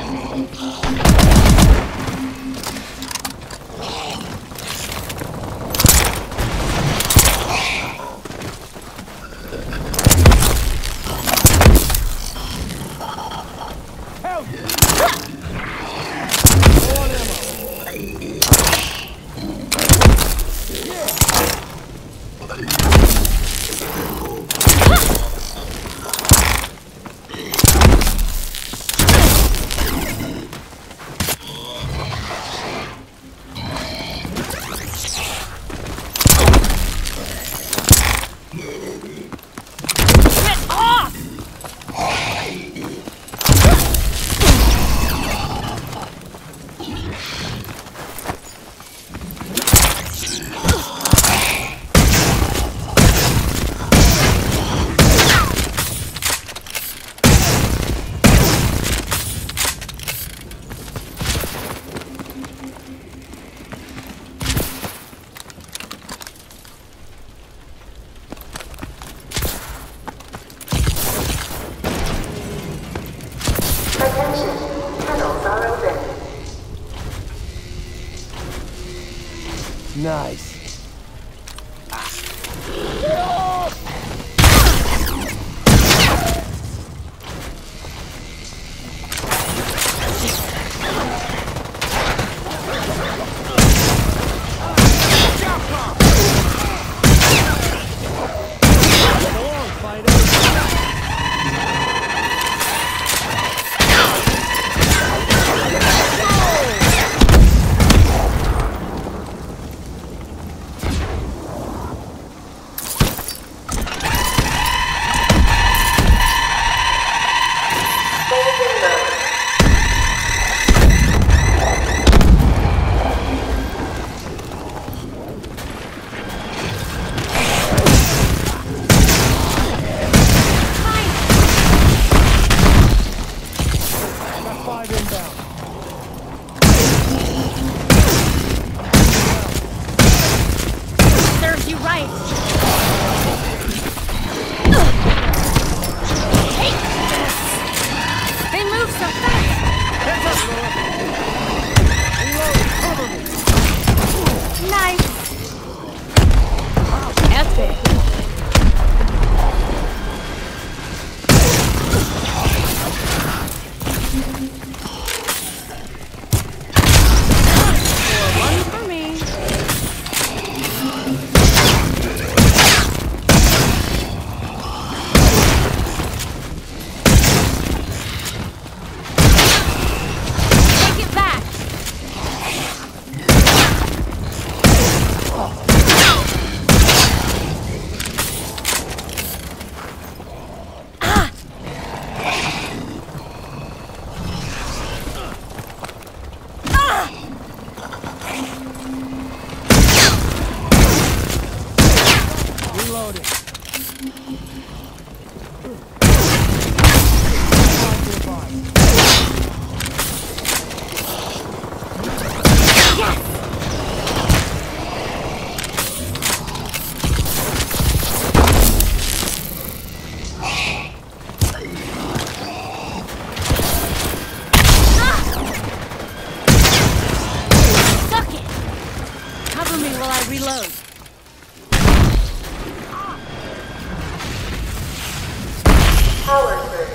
Nice. Reload. Power surge.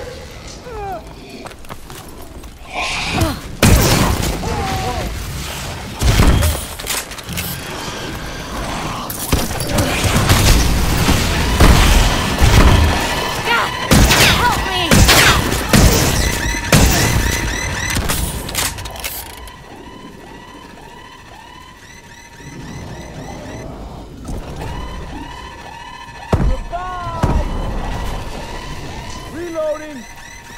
Reloading!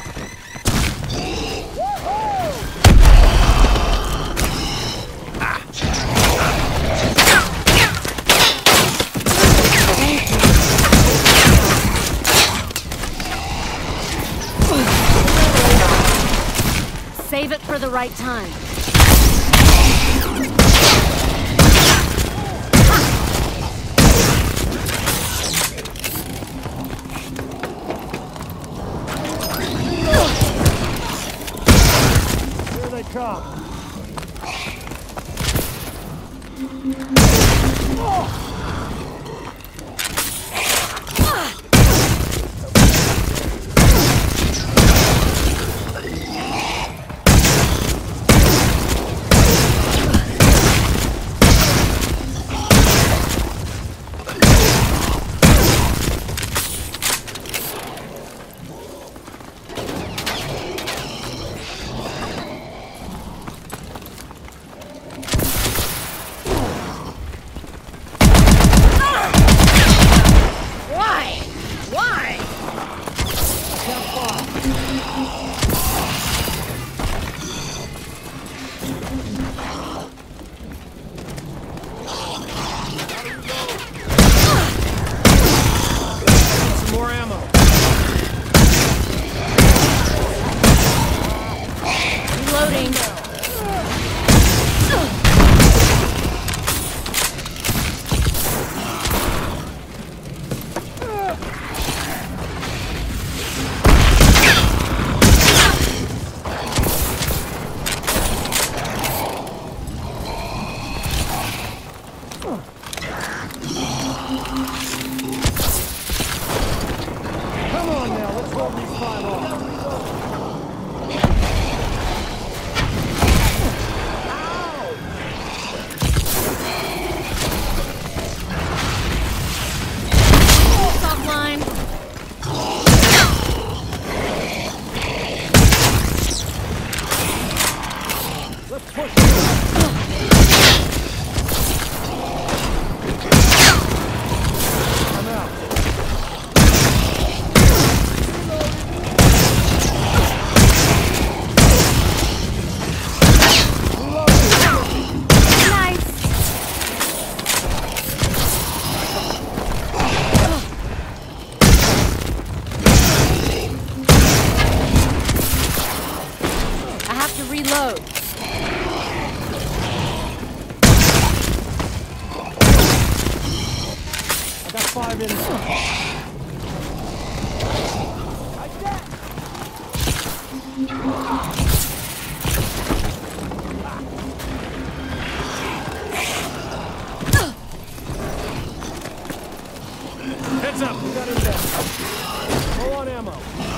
Save it for the right time. come. Reload. I got 5 in. Heads up, we got him down. Low on ammo.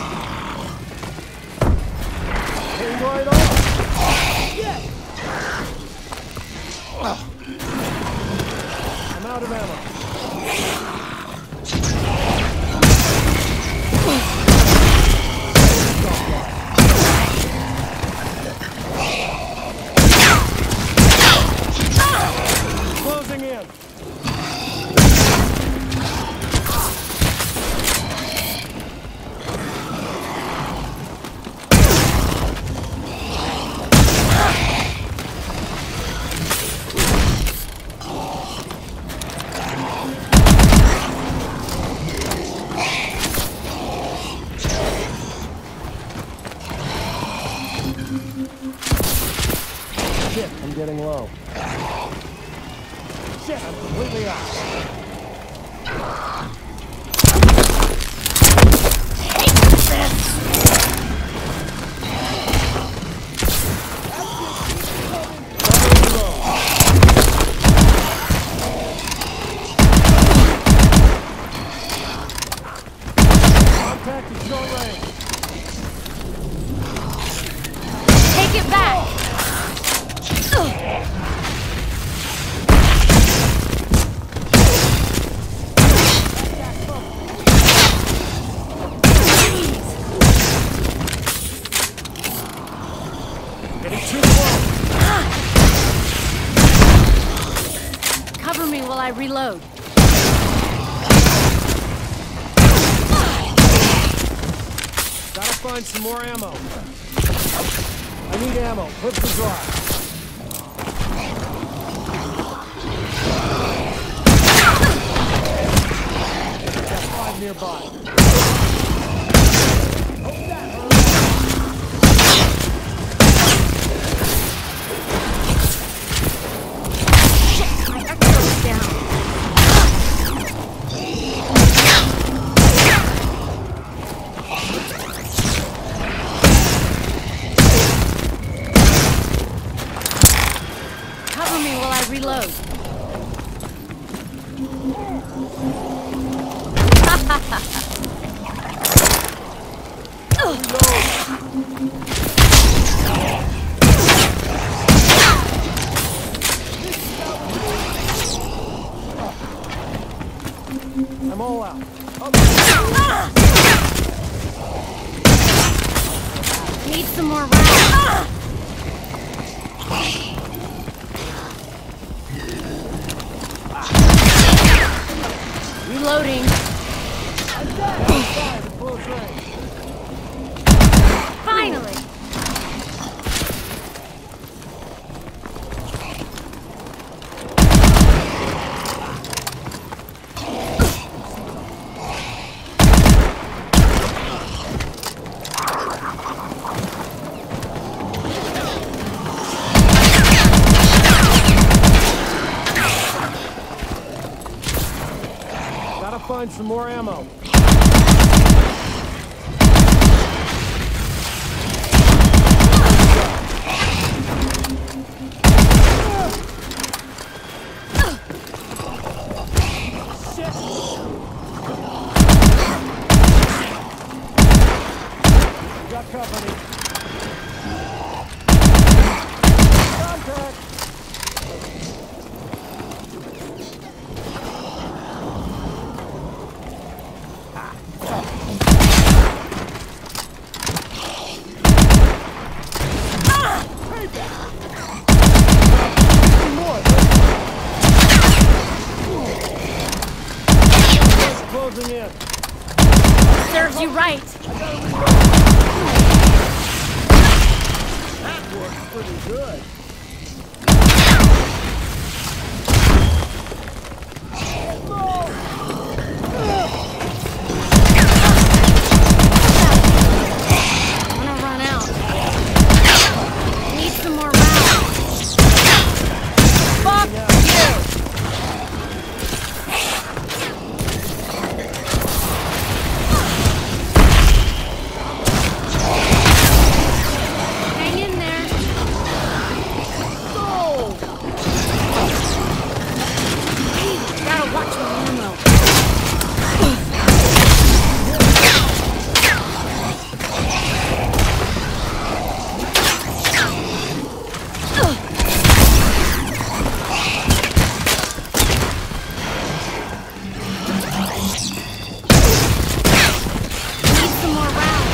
Hitting right on. Yeah. I'm out of ammo. Closing in. Shit, I'm getting low. Shit, I'm completely out. Contact is short range. Take it back! Getting too close. Cover me while I reload. Gotta find some more ammo. I need ammo. Clips are dry. Got 5 nearby. My echo's down. Gotta reload. I'm all out. Need some more rounds. Reloading. Close range. Finally. Gotta find some more ammo. Got company. Contact. Closing in. Serves you right. That works pretty good. I'm gonna run out. Need some more rounds. Fuck you! Hang in there. Gotta watch my ammo. Need some more rounds.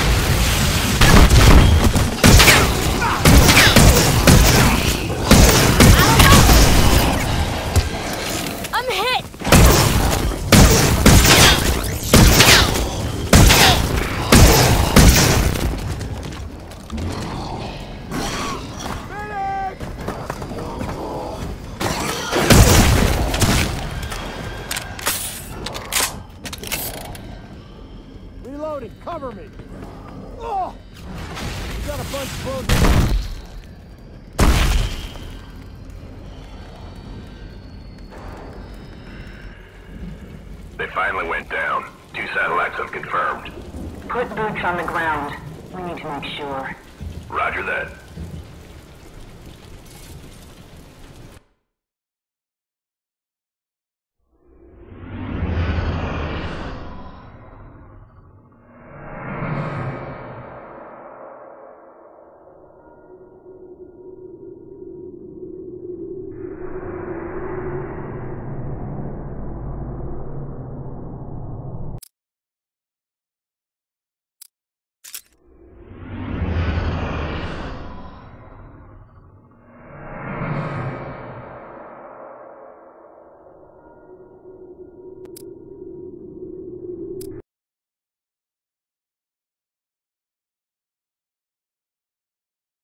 I'm hit! Reloading, cover me. Oh! We got a bunch closing. They finally went down. 2 satellites have confirmed. Put boots on the ground. We need to make sure. Roger that.